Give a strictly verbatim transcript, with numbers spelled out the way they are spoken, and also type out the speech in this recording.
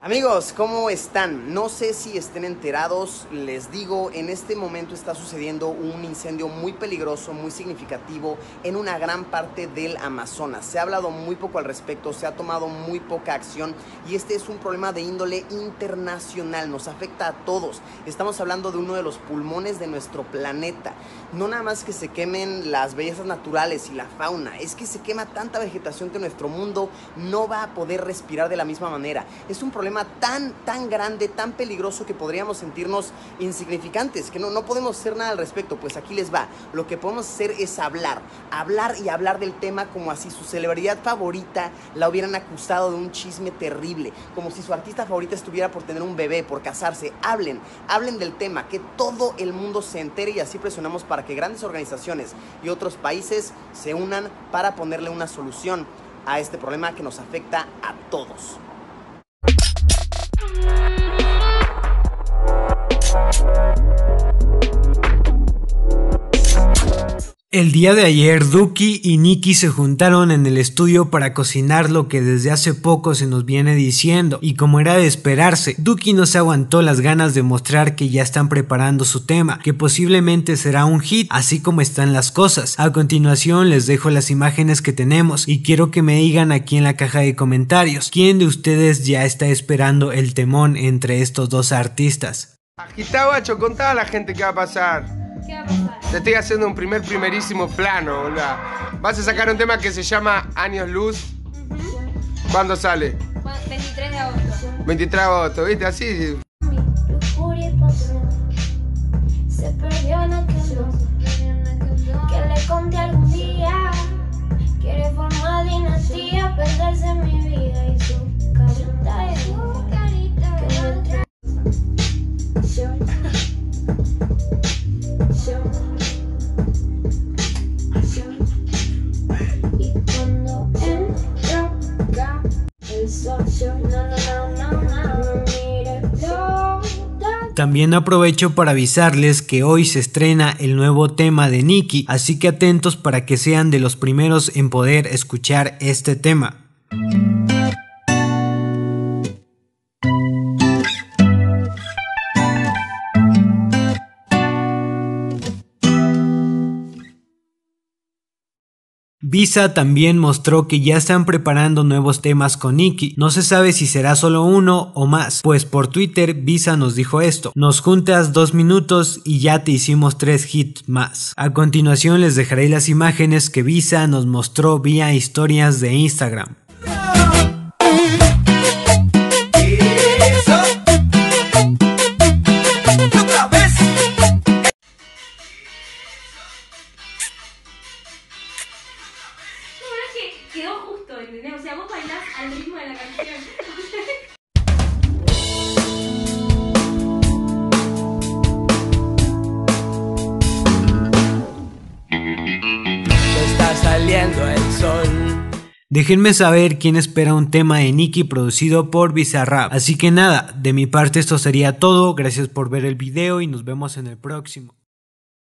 Amigos, ¿cómo están? No sé si estén enterados, les digo, en este momento está sucediendo un incendio muy peligroso, muy significativo en una gran parte del Amazonas. Se ha hablado muy poco al respecto, se ha tomado muy poca acción y este es un problema de índole internacional, nos afecta a todos. Estamos hablando de uno de los pulmones de nuestro planeta. No nada más que se quemen las bellezas naturales y la fauna, es que se quema tanta vegetación que nuestro mundo no va a poder respirar de la misma manera. Es un problema tan, tan grande, tan peligroso que podríamos sentirnos insignificantes, que no, no podemos hacer nada al respecto. Pues aquí les va, lo que podemos hacer es hablar, hablar y hablar del tema como así su celebridad favorita la hubieran acusado de un chisme terrible, como si su artista favorita estuviera por tener un bebé, por casarse. Hablen, hablen del tema, que todo el mundo se entere y así presionamos para que grandes organizaciones y otros países se unan para ponerle una solución a este problema que nos afecta a todos. El día de ayer, Duki y Nicki se juntaron en el estudio para cocinar lo que desde hace poco se nos viene diciendo, y como era de esperarse, Duki no se aguantó las ganas de mostrar que ya están preparando su tema, que posiblemente será un hit, así como están las cosas. A continuación les dejo las imágenes que tenemos y quiero que me digan aquí en la caja de comentarios, ¿quién de ustedes ya está esperando el temón entre estos dos artistas? Agitá, guacho, contá a la gente qué va a pasar. ¿Qué va a pasar? Te estoy haciendo un primer primerísimo plano, boludo. Vas a sacar un tema que se llama Años Luz. Uh-huh. ¿Cuándo sale? veintitrés de agosto. veintitrés de agosto, ¿viste? Así. Mi lujuria y pasión se perdió en aquel don que le conté algún día. Quiere formar dinastía, perderse en mi vida y su carita es su carita que me trae. Y cuando entra acá el sol, no, no, no, no, no, mire, También aprovecho para avisarles que hoy se estrena el nuevo tema de Nicki, así que atentos para que sean de los primeros en poder escuchar este tema. Visa también mostró que ya están preparando nuevos temas con Nicki, no se sabe si será solo uno o más, pues por Twitter Visa nos dijo esto: nos juntas dos minutos y ya te hicimos tres hits más. A continuación les dejaré las imágenes que Visa nos mostró vía historias de Instagram. Quedó justo, ¿entendés? O sea, vos bailás al ritmo de la canción. Ya está saliendo el sol. Déjenme saber quién espera un tema de Nicki producido por Bizarrap. Así que nada, de mi parte esto sería todo, gracias por ver el video y nos vemos en el próximo.